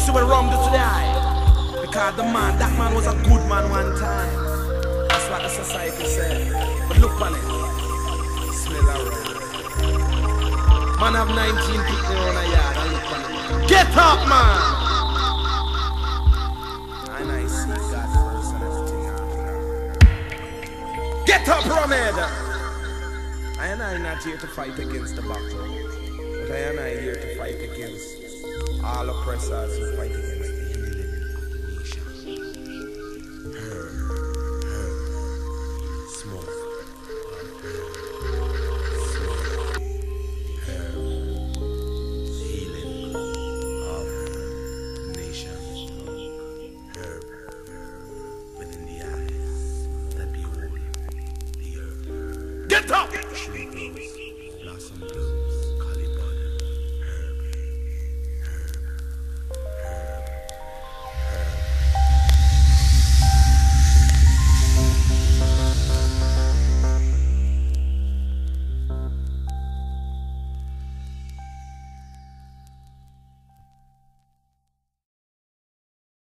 see what rum do to the eye. Because that man was a good man one time. That's what the society said. But look on it. Smell around. Man have 19 people around a yard and look on it. Get up, man! And I see God first and everything. Get up, Romhead! I am not here to fight against the battle. But I am here to fight against all oppressors who fight against